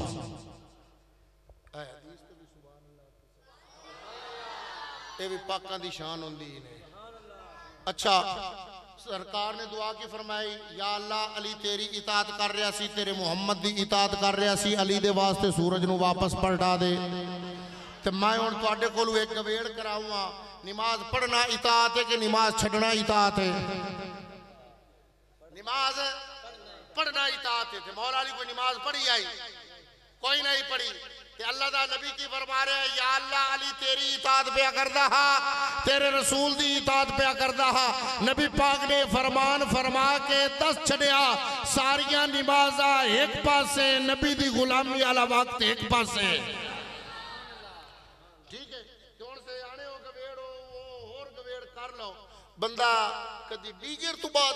ये भी पाकां दी शान होंदी ने। अच्छा सरकार ने दुआ की फरमाई या अल्लाह अली तेरी इताअत कर रहा सी, तेरे मुहम्मद दी इताअत कर रहा सी, अली दे वास्ते सूरज नू वापस पलटा दे। ते मैं हुण तुहाडे कोलों एक गवेड़ कराऊंगा, नमाज पढ़ना इताअत है कि नमाज छड्डना इताअत है? नमाज पढ़ना इताअत है। मौला अली कोई नमाज पढ़ी आई? कोई नहीं पढ़ी। ते अल्लाह दा नबी की फरमा रहे हैं, या अल्लाह अली तेरी इताअत पिया करदा हा, तेरे रसूल दी इताअत पिया करदा हा। नबी पाक ने फरमान फरमा के दस छड़िया सारियां नमाज़ा एक पासे, नबी दी गुलामी वाला वक्त एक पासे। ठीक है, जोन से आने हो गवेड़ हो वो और गवेड़ कर लो। बंदा कदी डीगर तो बाद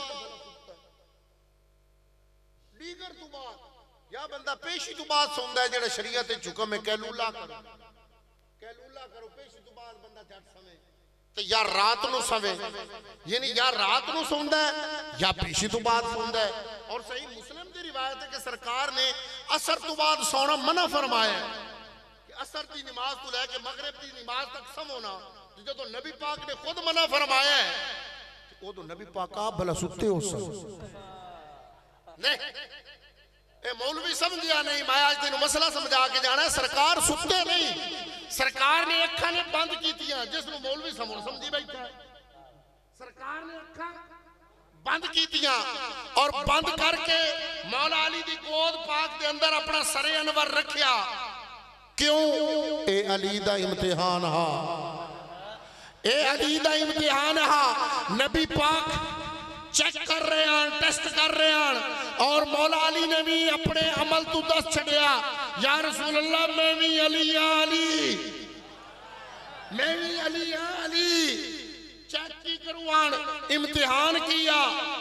डीगर तो बाद या बंदा पेशी तो बाद सौंदा है, जेड़ा शरीयत च हुक्म है कैलूला करो, कैलूला करो, पेशी तो बाद बंदा झट सवे ते या रात नु सवे, यानी या रात नु सौंदा है या पेशी तो बाद सौंदा है। और सही मुस्लिम की रिवायत है कि सरकार ने असर तो बाद सोना मना फरमाया है कि असर की नमाज तो लैके मगरिब की नमाज तक समो ना। जो तो नबी पाक ने खुद मना फरमाया है वो तो नबी पाक आप भला सुते हो सब नहीं, ए मौलवी समझिया नहीं। मैं आज तेन मसला समझा के जाना है, सरकार सुते नहीं, सरकार ने अखा ने बंद की, जिसमें मौलवी समझ समझी बैठा है। सरकार ने अखा बंद की और बंद करके मौला अली दी गोद पाक दे अंदर अपना सरे अनवर रखिया। क्यों? ए अली दा इम्तिहान हा, ए अली दा इम्तिहान हा। नबी पाक चेक कर रहे हैं, टेस्ट कर रहे हैं, और मौला अली ने भी अपने अमल तो दस छड़िया, या रसूल अल्लाह मैं भी अली या अली, मैं भी अली या अली। चेक की करवान इम्तिहान किया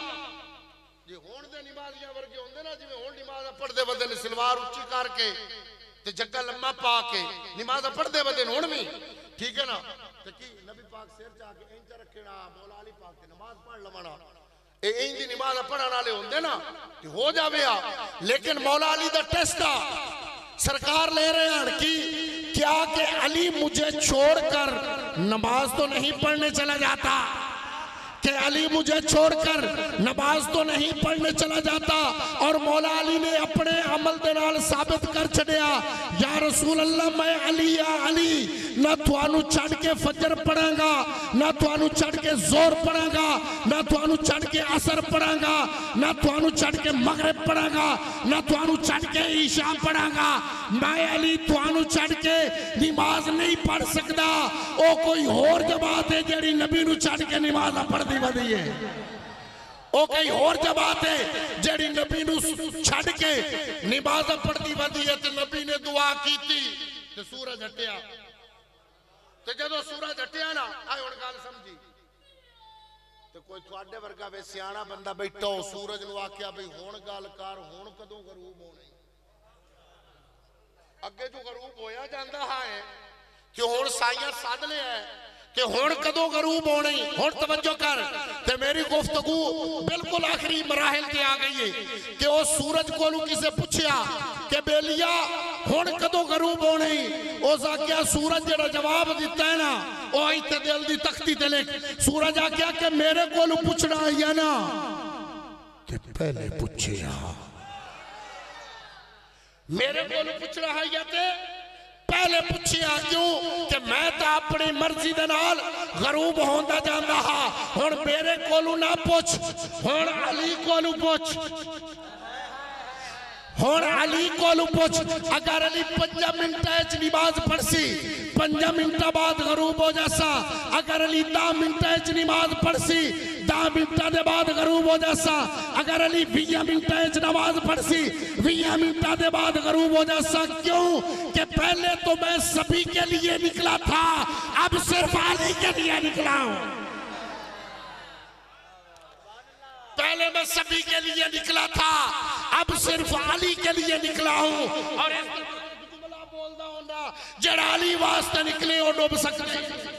जे होण दे नमाजियां वर्गे होंदे ना, जिवें होण नमाज पढ़दे बंदे ने सलवार उच्ची करके ते जग्गा लम्मा पा के नमाज पढ़दे बंदे होण भी ठीक है ना, ते की नबी पाक सिर च आके इंच रखना, मौला अली पाक ते नमाज पढ़ लवना, ए इंज दी नमाज पढ़न वाले होंदे ना ते हो जावे। लेकिन मौला अली दा टेस्ट आ सरकार ले रहे हैं कि क्या कि अली मुझे छोड़कर नमाज तो नहीं पढ़ने चला जाता, कि अली मुझे छोड़कर नमाज तो नहीं पढ़ने चला जाता। और मौला अली ने अपने अमल दे नाल साबित कर छड़िया, या रसूल अल्लाह मैं अली या अली, ना तुहानू छड़ के फजर पढ़ांगा, ना तुहानू छड़ के जोर पढ़ांगा, ना तुहानू छड़ के असर पढ़ांगा, ना तुहानू छड़ के मगरिब पढ़ांगा, ना तुहानू छड़ के ईशा पढ़ांगा। मैं अली तुहानू छड़ के नमाज नहीं पढ़ सकता। ओ कोई होर जमात है जेड़ी नबी नू छड़ के नमाज पढ़ वधी है, ओ कई होर जमात है जेड़ी नबी नू छड़ के नमाज पढ़ती वधी है। ते नबी ने दुआ की ते सूरज हटिया, ते जदों सूरज हटिया ना आए हुण गल समझी, ते कोई तुहाडे वर्गा वे सियाणा बंदा बैठा हो सूरज नू आख्या भाई हुण गल कर, हुण कदों गरूब होना, अगे जो गरूब होया जांदा है कि हुण साइयां सद लिया कि हुण कदों गरूब होनी। हुण तवज्जो कर, ते मेरी गुफ्तगू बिल्कुल आखिरी मराहिल ते आ गई है कि वो सूरज कोलू किसे पूछया कि बेलिया हुण कदों गरूब होनी, उस आख्या सूरज जेड़ा जवाब दिता है ना वो इत्ते दिल दी तख्ती ते लिख। सूरज आख्या कि मेरे कोलू पूछना है ना ते पहले पूछया, मेरे कोलू पूछना है या ते पहले पूछिया। क्यों? कि मैं तो अपनी मर्जी दे नाल गरूब होंदा जांदा हा। हुण मेरे कोलू ना पूछ, हुण अली कोलू पूछ, हुण अली कोलू पूछ। अगर अली पंजा मिनटा च नमाज पढ़सी, पंजा मिनटा बाद गरूब हो जासा। अगर अली दस मिनटा च नमाज पढ़सी, दस मिनटा दे बाद गरूब हो जासा। अगर अली बीस मिनटा च नमाज पढ़सी, बीस मिनटा दे बाद गरूब हो जासा। क्यों? कि पहले तो मैं सभी के लिए निकला था, अब सिर्फ अली के लिए निकला हूं। पहले मैं सभी के लिए निकला था, अब सिर्फ अली के लिए निकला हूं। और इस जुमला बोलदा होंदा जेड़ा अली वास्ते निकले वो डूब सकते,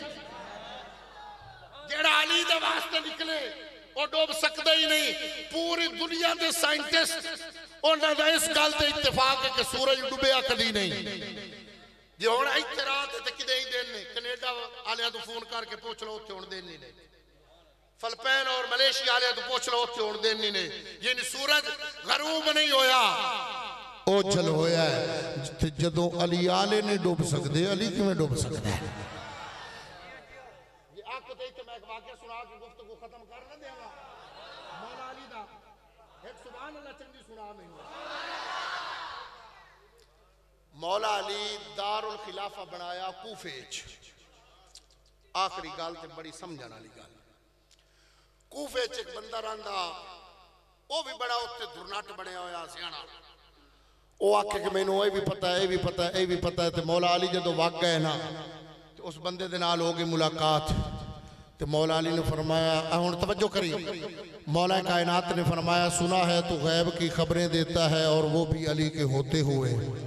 जेड़ा अली दे वास्ते निकले वो डूब सकते ही नहीं। पूरी दुनिया के साइंटिस्ट उन्हां दा इस गल ते इत्तेफाक है कि सूरज डुबिया कदी नहीं। जे हुण इत्थे रात ते किदे ही दिन ने, कनेडा वालियां तो फोन करके पूछ लो उत्थे हुण दिन नहीं ने, फिलिपाइन और मलेशिया वाले तो पूछ लो उत्थे हुण दिन नहीं ने। यानी सूरज गरूब नहीं होया, ओझल होया है। जदों अली आले नहीं डुब सकते, अली किवें डुब सकदा है? ये आख ते इत्थे मैं एक वाकया सुना के गुफ्तगू खत्म कर ना देवां। मौला अली दा एक सुभान अल्लाह चंगी सुना मैनूं। मौला अली दारुल खिलाफा बनाया कूफे च। आखिरी गल ते बड़ी समझण वाली गल, कूफे च एक बंदा रहिंदा, वो भी बड़ा उत्ते दुरनट बनया होया सियाणा। वो आखे कि मैनू ये भी पता है, ये भी पता है, ये भी पता है। तो मौला अली जदों वग गए ना, तो उस बंदे दे नाल हो गई मुलाकात। तो मौला अली ने फरमाया, हुण तवज्जो करी, मौला कायनात ने फरमाया, सुना है तू गैब की खबरें देता है और वो भी अली के होते हुए।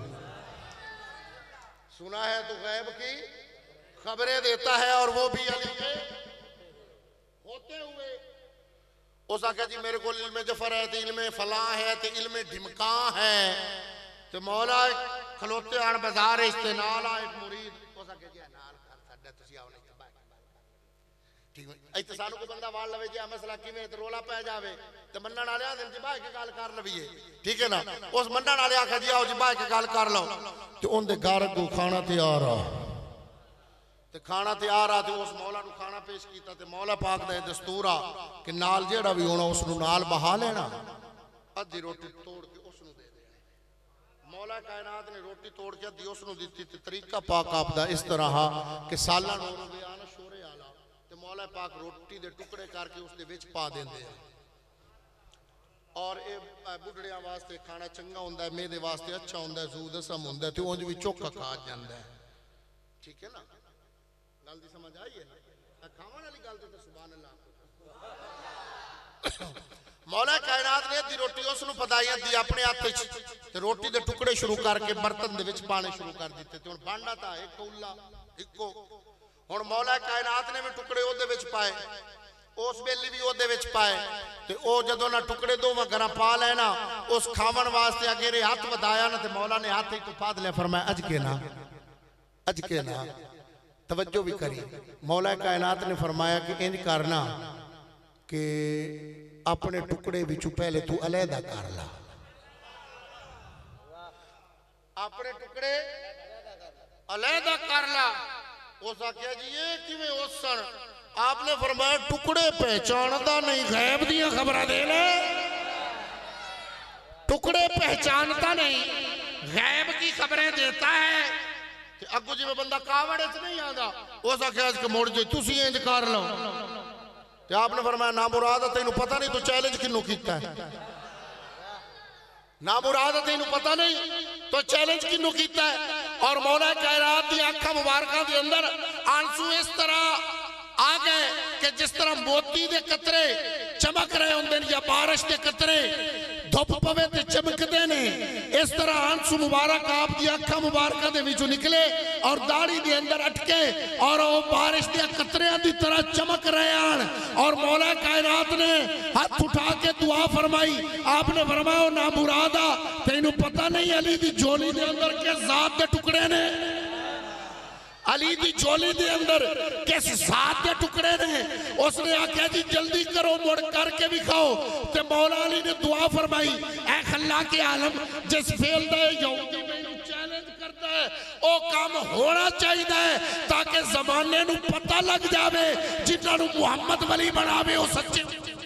सुना है तू गैब की खबरें देता है और वो भी अली के होते हुए। उस आख्या जी मेरे को इल्म जफर है, तो इल्म फला है, तो इल्म ढिमका है। तो मौला खलोते आन बाजार इसते नाल आ एक मुरीद, उस आख्या जी नाल कर साडा तुसी आओ नहीं ठीक है। इत्थे सानू कोई बंदा वाल लवे, जे मसला किवें ते रोला पै जावे ते मन्नण वाले आदम जी बाह के गल कर लवीए, ठीक है ना। उस मन्नण वाले आख्या जी आओ जी बाह के गल कर लो। ते उनदे घर को खाना तैयार आ, ते खाना तैयार आ, ते उस मौला नू खाना पेश कीता। ते मौला पाक दा दस्तूर आ कि नाल जेड़ा भी होना उस नू नाल बहा लेना, अद्धी रोटी तोड़ के उस नू दे देना। मौला कायनात ने रोटी तोड़ के अद्धी उस नू दित्ती। ते तरीका पाक आप दा इस तरह कि साला नूर बयान शोरे आला, ते मौला पाक रोटी दे टुकड़े करके उस दे विच पा देंदे हैं। और ये बुढ़ड़ियां वास्ते खाना चंगा हुंदा है, मेदे वास्ते अच्छा हुंदा है, जू दसम हुंदा है, ते उंज भी चोखा खा जांदा है, ठीक है ना। गल दी समझ आई है ना? खावन वाली गल ते सुभान अल्लाह। मौला कायनात ने अद्धी रोटी उस नूं पताई, अद्धी अपने हत्थ च, ते रोटी दे टुकड़े शुरू करके बर्तन दे विच पाने शुरू कर दित्ते। ते हुण बनना तां एक कौला इक्को। हुण मौला कायनात ने भी टुकड़े ओदे विच पाए, उस बेली भी ओदे विच पाए। ते ओ जदों ना टुकड़े दोवां घरां पा लेना, उस खावन वास्ते अगेरे हत्थ वधाया ना, ते मौला ने हत्थ ही तो फाद ले फरमाया अज के ना, अज के ना। तवज्जो भी करी, मौला कायनात ने फरमाया कि इंज करना कि अपने टुकड़े विचों पहले तू अलहदा कर ला, अपने टुकड़े अलहदा कर ला। उस आख्या जी ये किवें ओसन? आपने फरमाया टुकड़े पहचानदा नहीं, गैब दियां खबरां दे ले। टुकड़े पहचानता नहीं, गैब की खबरें देता है। अगो जिवें बंदा कावड़े च नहीं आंदा, उस आख्या कि मुड़ जे तुसी इंज कर लो। ते आपने फरमाया ना मुराद तैनू पता नहीं तू चैलेंज किनू कीता है, ना मुराद तैनू पता नहीं तो चैलेंज किनू कीता है। और मौला कायनात दी आंखां मुबारकां दे अंदर आंसू इस तरह आ गए कि जिस तरह मोती दे कतरे चमक रहे होंदे या बारिश के कतरे धुप पवे ते चमकदे ने, इस तरह आंसू मुबारक आप दी आंखां मुबारकां दे विचों निकले और दाढ़ी दे अंदर अटके और वो बारिश दे कतरियां दी तरह चमक रहे हैं। और मौला कायनात ने हाथ उठा के दुआ फरमाई। आपने फरमाया ना मुरादा तैनू पता नहीं अली दी झोली दे अंदर के जात दे टुकड़े ने, अली दी झोली दे अंदर किस जात के टुकड़े ने। उसने आख्या जी जल्दी करो मुड़ करके भी खाओ। ते मौला अली ने दुआ फरमाई, ऐ अल्लाह के आलम जिस फेल दा यहूदी मैनू चैलेंज करता है ओ काम होना चाहिए ताकि जमाने नू पता लग जावे जिन्हां नू मुहम्मद वली बनावे ओ सच्चे,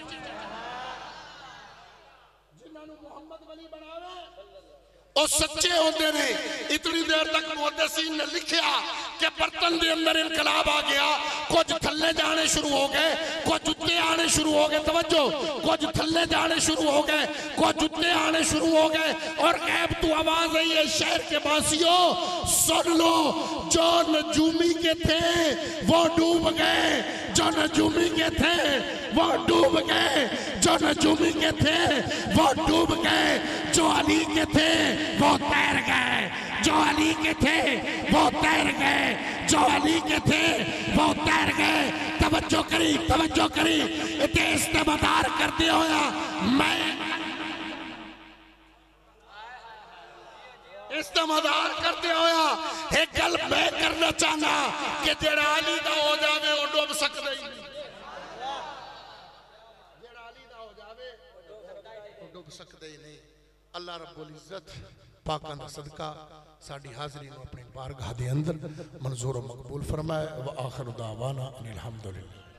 जिन्हां नू मुहम्मद वली बनावे ओ सच्चे होंदे ने। इतनी देर तक मुहद्दिसीन ने लिखा कि बर्तन के अंदर इनकलाब आ गया, कुछ थल्ले जाने शुरू हो गए, कुछ उत्ते आने शुरू हो गए। तवज्जो, कुछ थल्ले जाने शुरू हो गए, कुछ उत्ते आने शुरू हो गए। और गैब तो आवाज आई है, शहर के वासियों सुन लो, जो नजूमी के थे वो डूब गए, जो नजूमी के थे वो डूब गए, जो नजूमी के थे वो डूब गए, जो अली के थे वो तैर गए, जो अली के थे वो तैर गए, जो अली के थे वो तैर गए। तवज्जो करी, तवज्जो करी, इतने इस्तेमाल करते होया मैं इस्तेमाल करते होया एक गल मैं करना चाहना कि जेड़ा अली दा हो जावे वो डूब सकता ही नहीं, जेड़ा अली दा हो जावे वो डूब सकता ही नहीं। अल्लाह रब्बुल इज्जत पाकां दा सदका साडी हाज़री नूं अपनी बारगाह दे अंदर मंजूर व मकबूल फरमाए। व आखिर दावाना अनिल हम्दुलिल्लाह।